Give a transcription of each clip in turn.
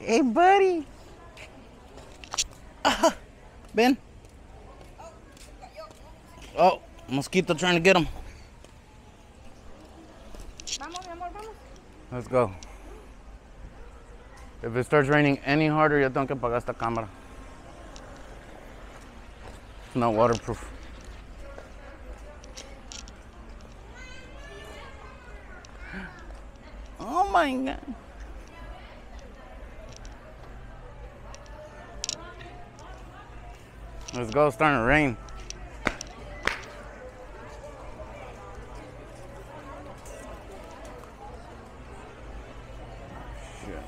Hey, buddy. Ben. Oh, mosquito trying to get him. Vamos, mi amor, vamos. Let's go. If it starts raining any harder, ya tengo que apagar esta cámara. It's not waterproof. Oh my God. Let's go, it's starting to rain. Shit.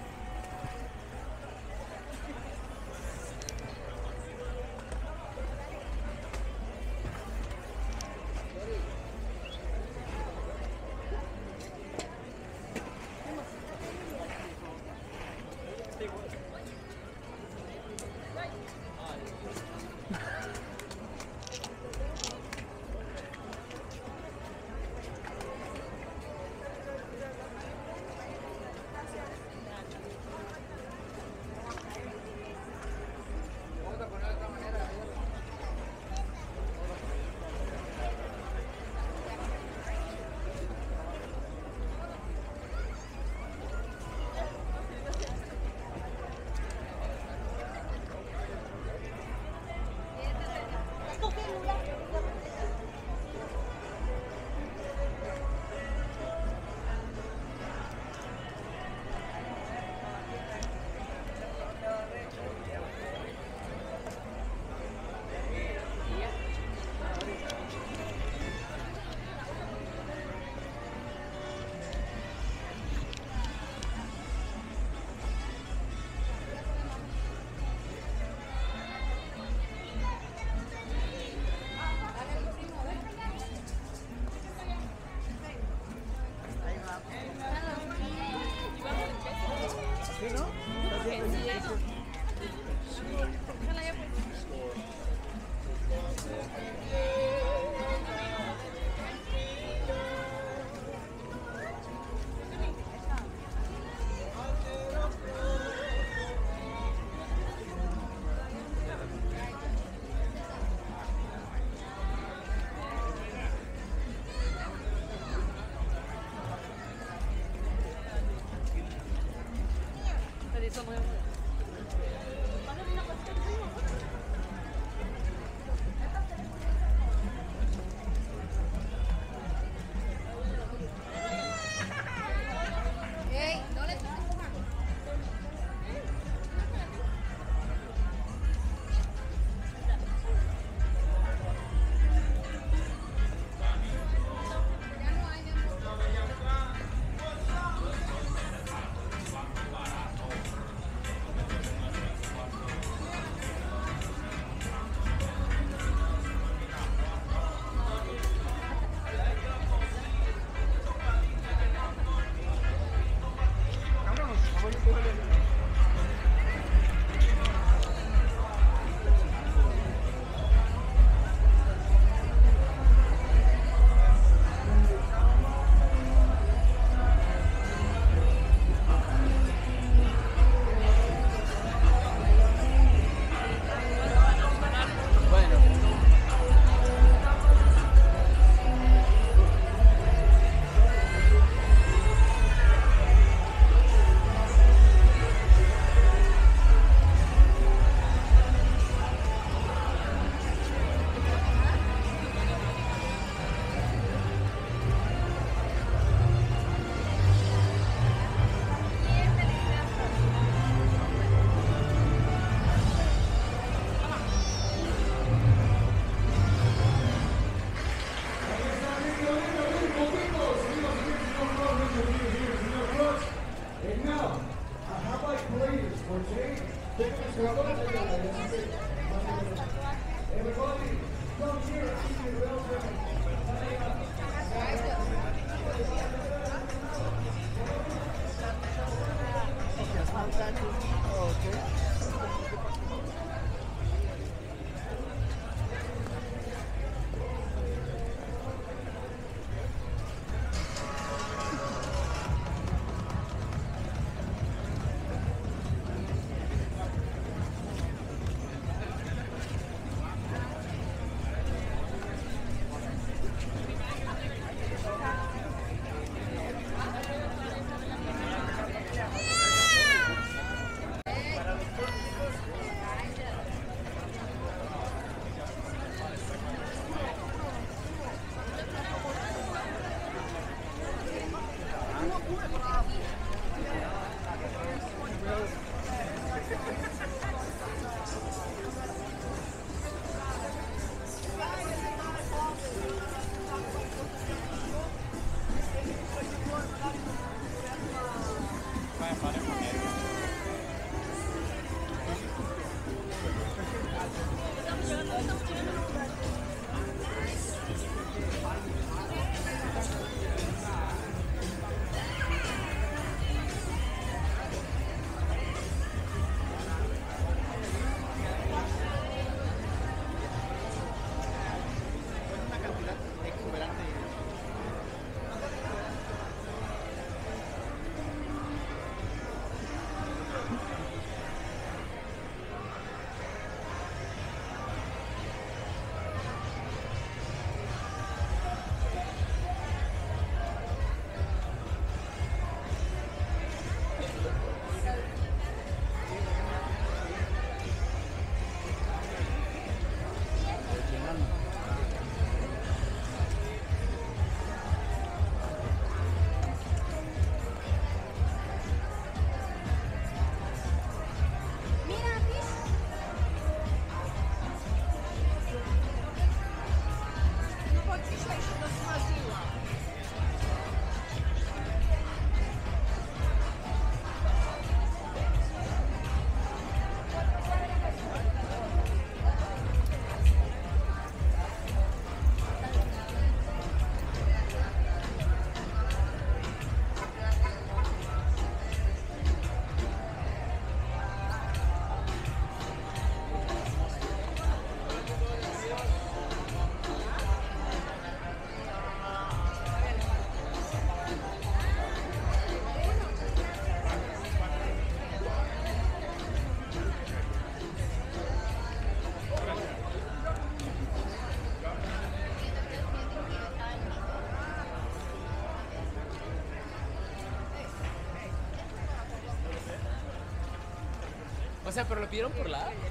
O sea, pero lo pidieron por la app.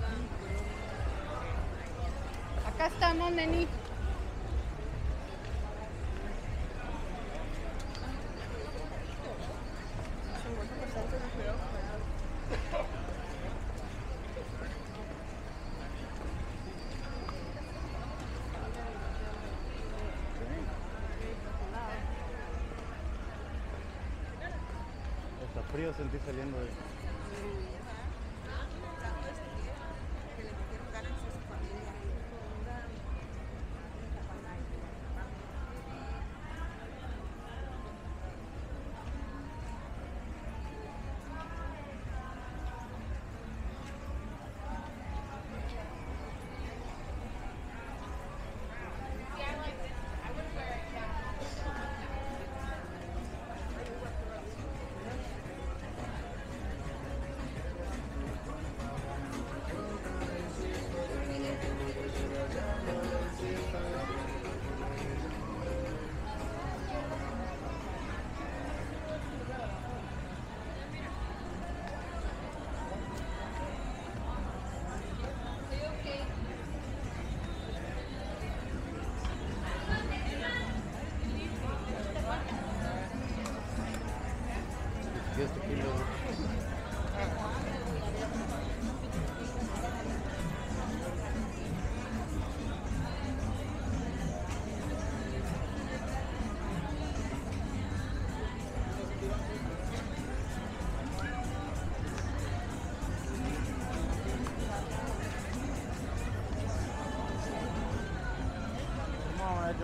Acá estamos, neni. Está frío, sentí saliendo de... Este kilo. ¿Cómo ha hecho?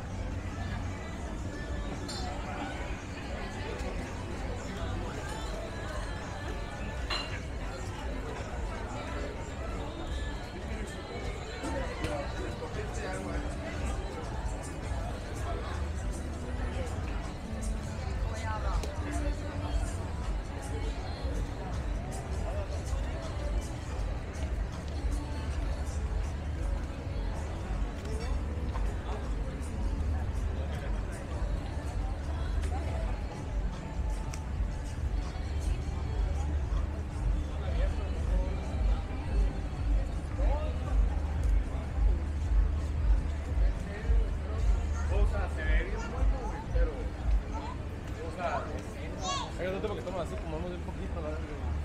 Hay otro porque estamos así, como vamos un poquito, ¿no?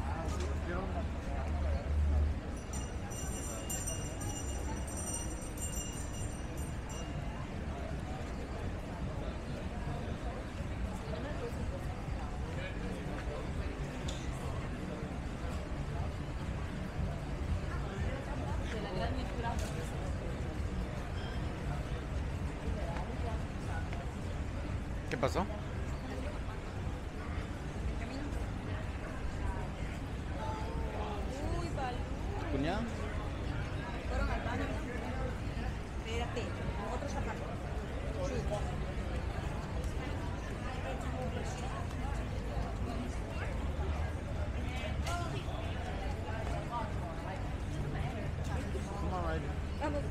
¿Qué pasó? Uy, vale. ¿Tu cuñada? Fueron al baño. Espérate, otro zapato. ¿Cómo va a ir? Vamos.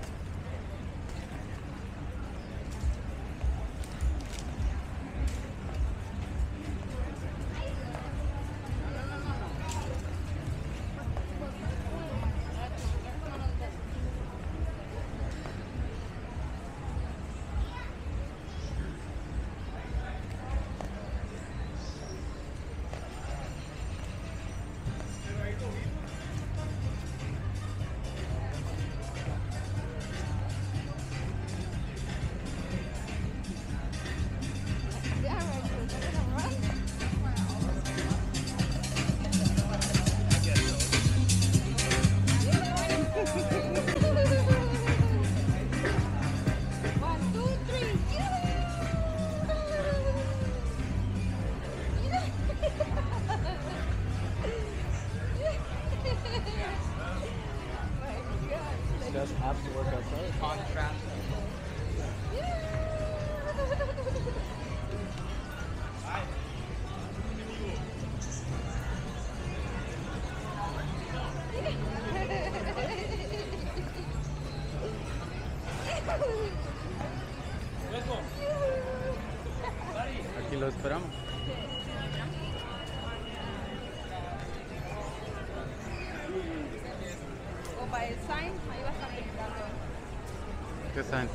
Does have to work outside. Contrast. Aquí lo esperamos. para el sign, ahí va a estar pintando. ¿Qué sign?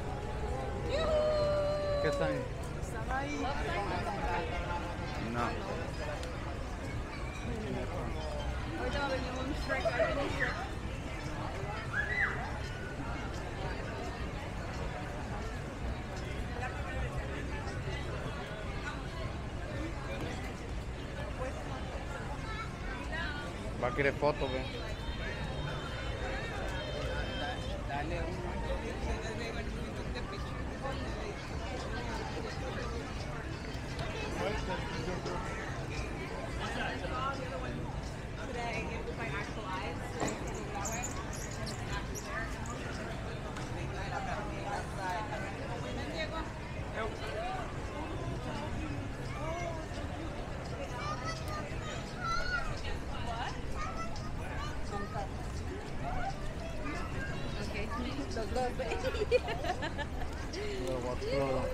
¿Qué sign? Estaba ahí. No. Ahorita va a venir un Shrek, ahí viene Shrek. Va a querer foto, ve. Dale un... Los dos, ¿eh? Luego explodo.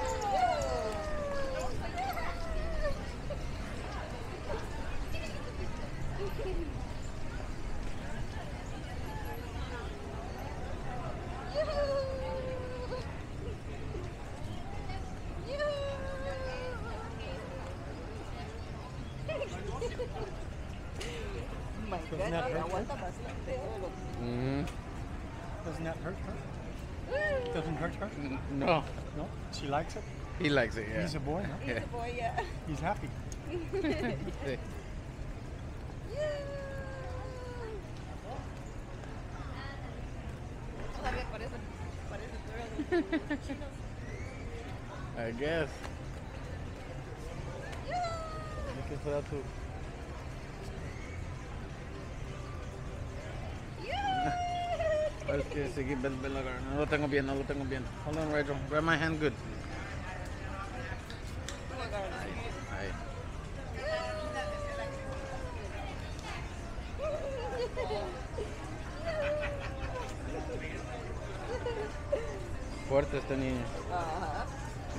My God, aguanta bastante. Doesn't that hurt her? Doesn't hurt her? No. No? She likes it? He likes it, yeah. He's a boy, huh? He's a boy, yeah. He's happy. Sí. Todavía parece chinos. I guess. ¿Qué será tú? Es que seguí, ven, no lo tengo bien, no lo tengo bien. Hold on, Rachel. Grab my hand good. Ahí. Fuerte este niño. Ajá.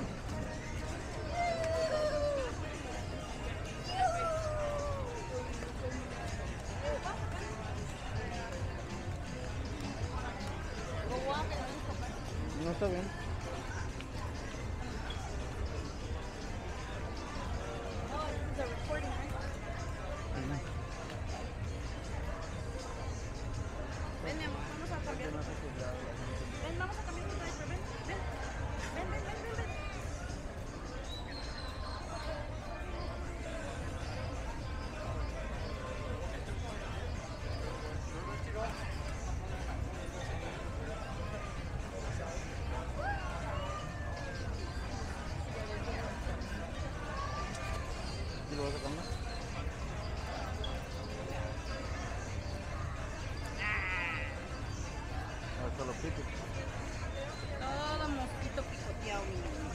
No está bien. Ven, mi amor, vamos a cambiar. Ven, vamos a cambiar de diaper, ven, ven. Ven, ven, ven, ven, ven. ¿Y lo vas a cambiar? Solo pico. Todo mosquito picoteado, mi niño.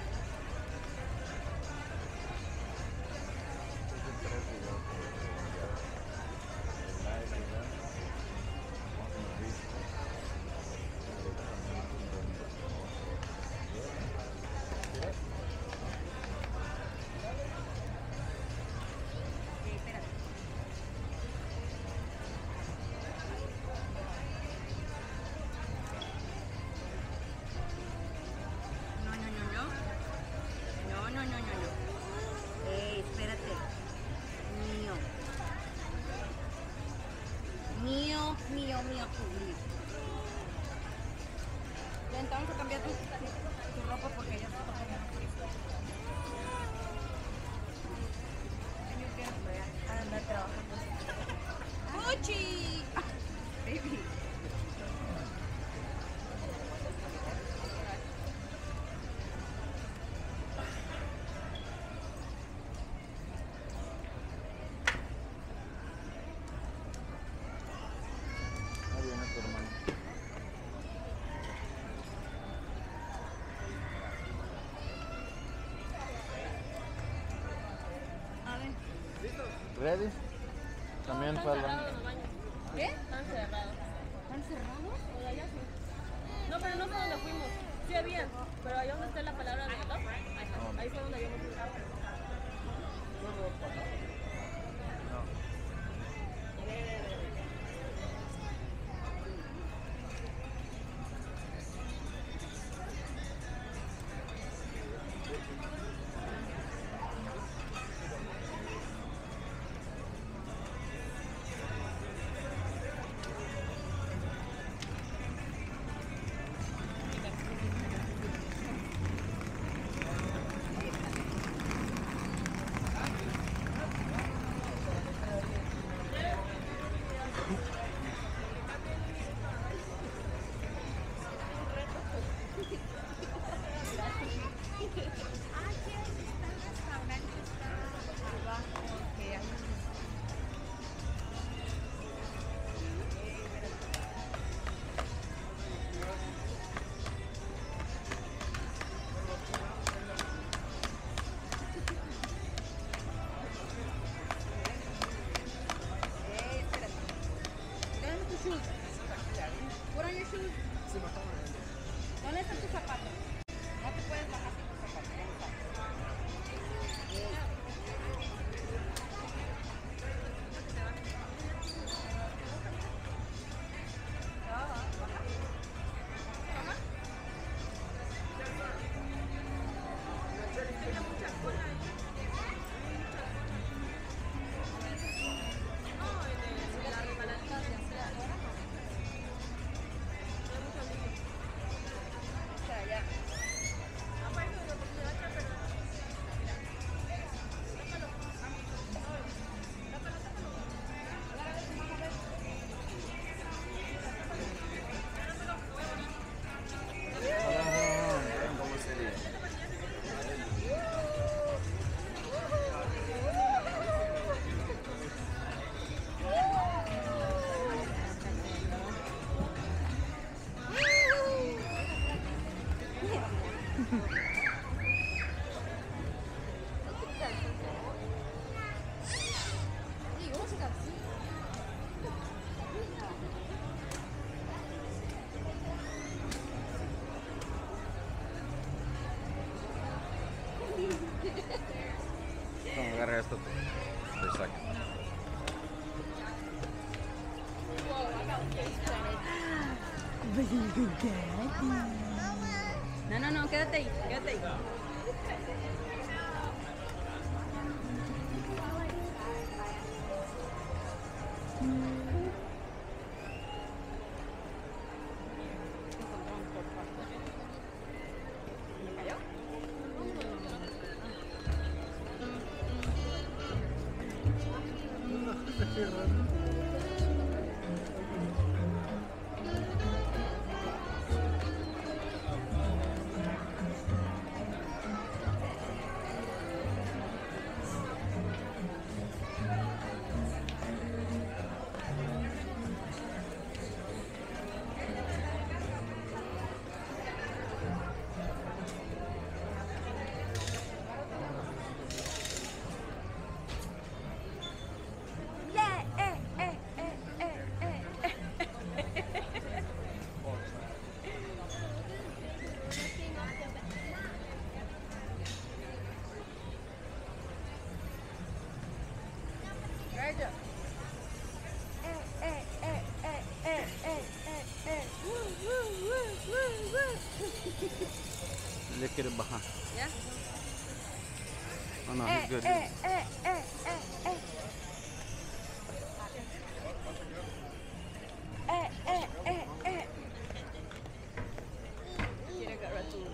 Espérate. No. Espérate. Mío, tú, mío. Ven, vamos a cambiar tu ropa porque ya se está poniendo frío. Yo quiero andar trabajando. ¡Gucci! Baby. Ahí viene tu hermano. A ver. ¿Ready? También falta. ¿Qué? Están cerrados. ¿Están cerrados? O de allá sí. No, pero no fue donde fuimos. Sí había, pero allá donde está la palabra de top, ahí fue donde habíamos ido. shoes. Put on your shoes. ¿Dónde están tus zapatos? No te puedes bajar sin tus zapatos. ¿Dónde están? ¿Cómo sería? Toma, agarra esto. Te saca. No, quédate ahí, quédate ahí. Le quiere bajar. ¿Ya? Oh no, he's good. Quiere agarrar tu...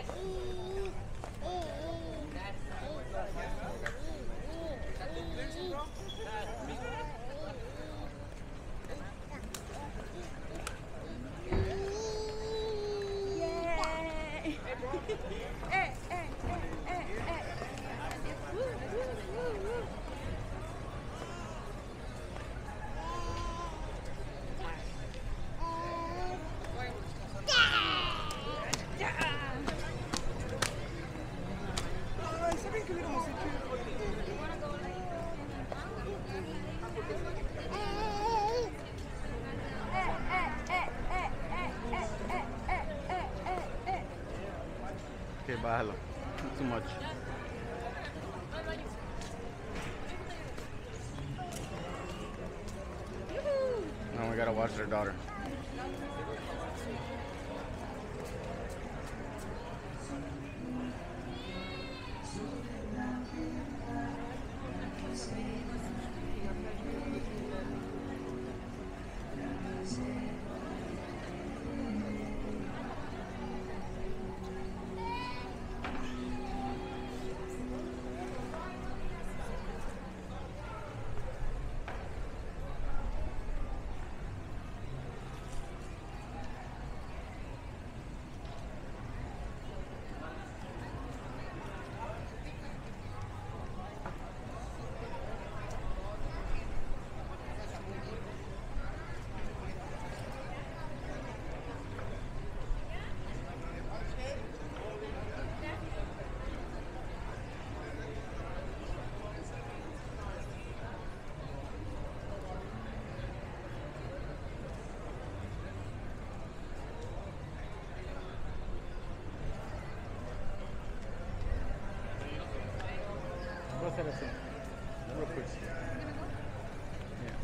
Okay, bájalo. Too much. Now we gotta watch their daughter. hacer así. Real quick. Yeah.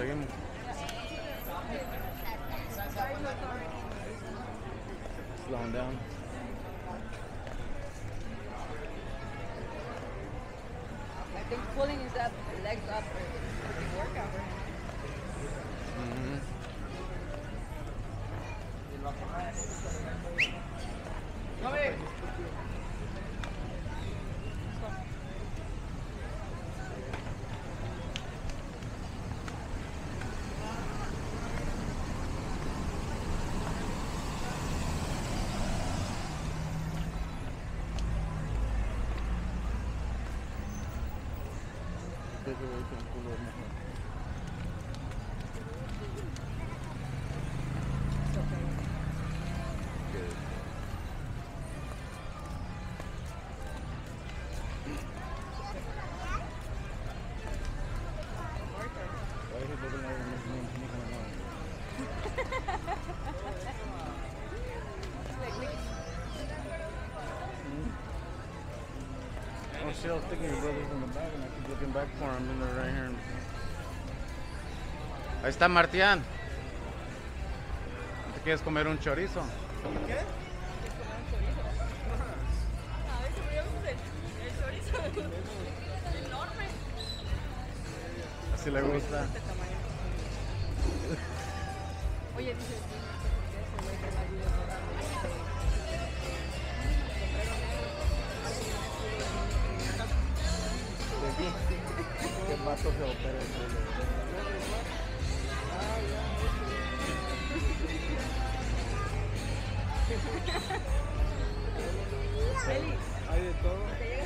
seguimos. Slowing down. I think pulling his up, legs up is a workout for him. Mhm. Take away from culo mejor. Why is he looking over me coming on? Oh shit, I was thinking your brother's in the back and I keep looking back for him and they're right here. Ahí está Martián. ¿Te quieres comer un chorizo? A ver si veamos el chorizo. Enorme. Así le gusta. Este tamaño. Oye, dice ese güey que va a ayudar a ¿Qué pato se opera el culo? Hay de todo.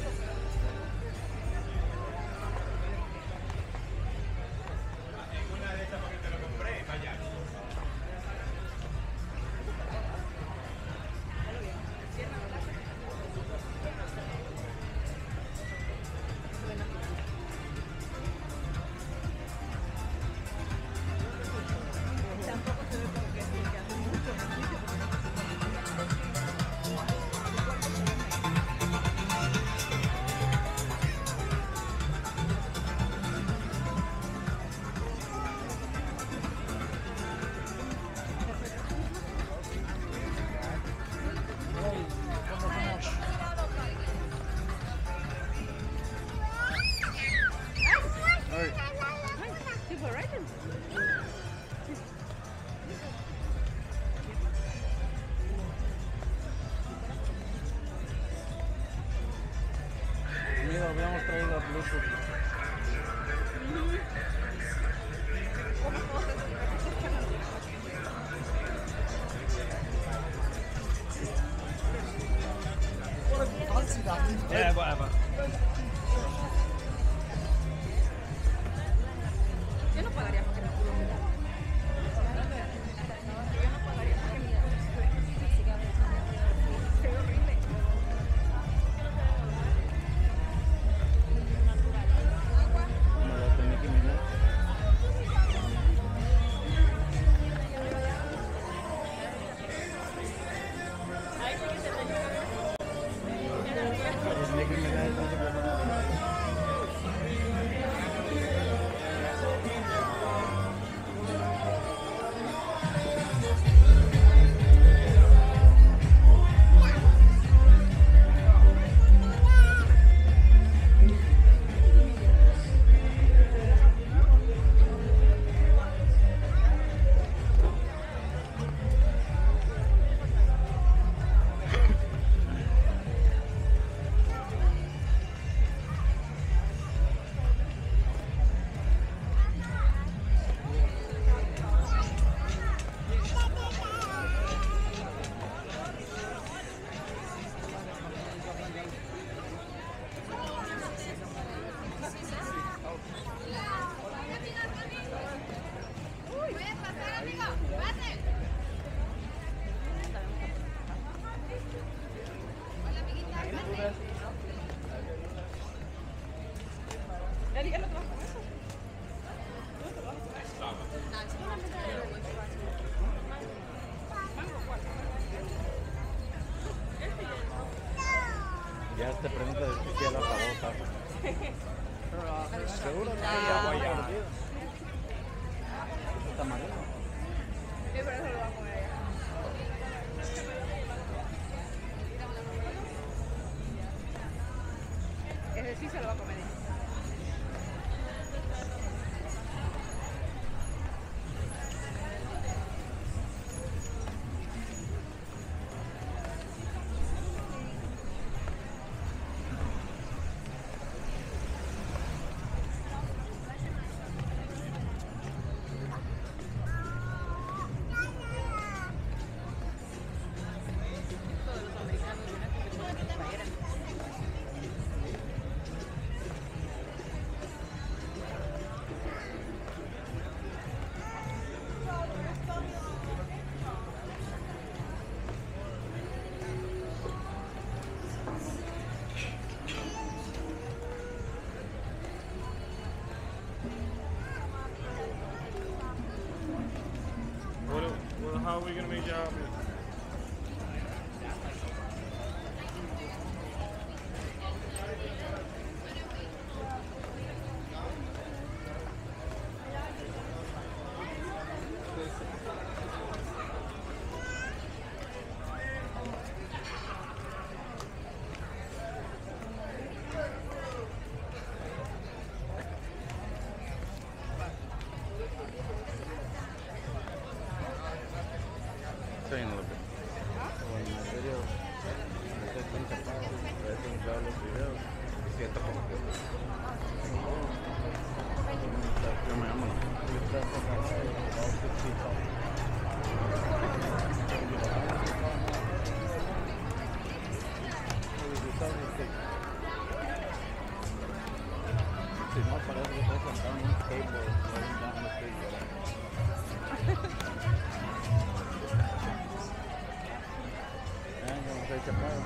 Mira, habíamos traído a Bluetooth. Yeah, whatever. Yo no pagaría porque me culo me da. Yo no pagaría porque me da. Se ve horrible. Como la de Nicki Minaj. Nicki Minaj, no sé qué pasa. ¿Ya lo trabajo con eso? Ya te pregunta de si ya la pagó, ¿sabes? Seguro que ya voy a. tamarindo. Sí, pero eso lo va a comer allá. Ese sí se lo va a comer ella. Todos los americanos vienen con sus playeras. How are we gonna make y'all? Saying a little bit. When my video, a veces están tapados, a veces veo los videos y siento como que yo me amo. Si no, parece que estoy sentado en un table, laying down the street. Como soy chapado.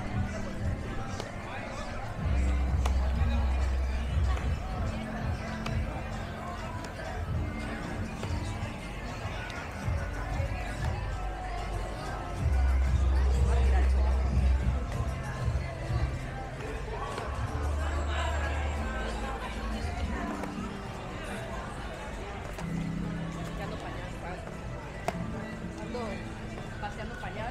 Paseando pañal, ¿sabes? Ando paseando pañal.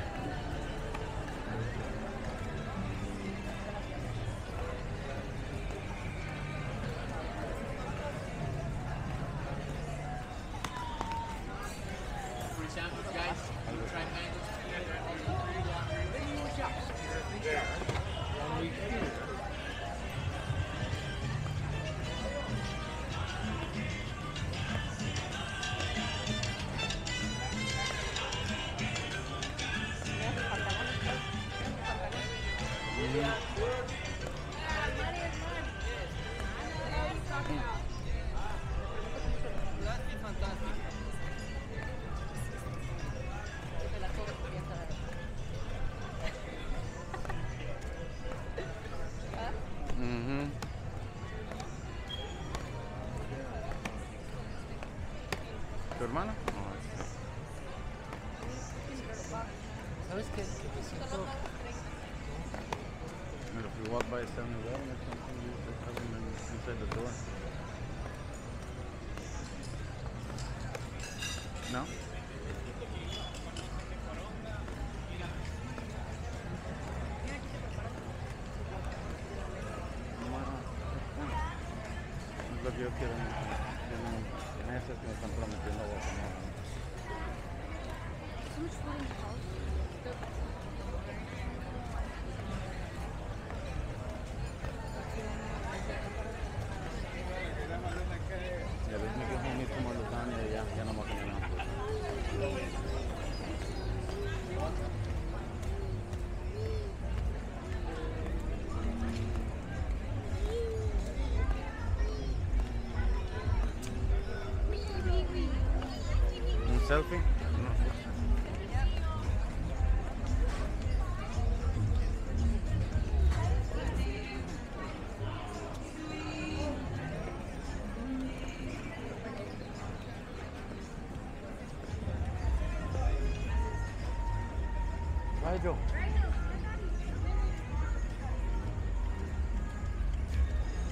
Mhm. ¿Tu hermana? No, ¿Sabes qué? Que te siento... if you walk by 7-Eleven or something, you just have them inside the door. No? Es lo que yo quiero. En esas que me están prometiendo guacamole. Ya ves, me quejo mucho como lasagna y ya no me voy a comer nada. ¿Un selfie? No. Bye, Joe.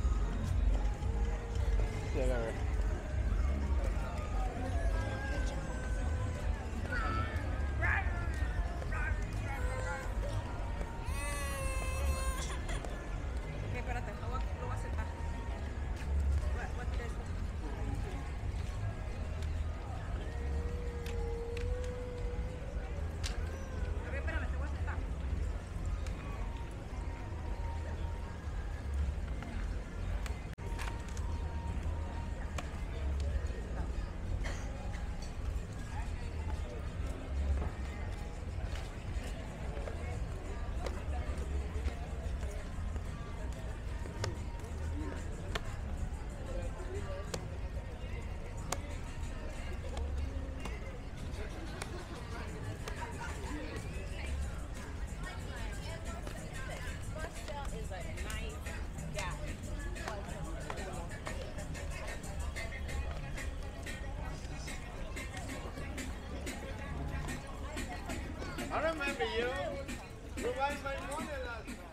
Sí, agarré. I remember you. You buy my money last time.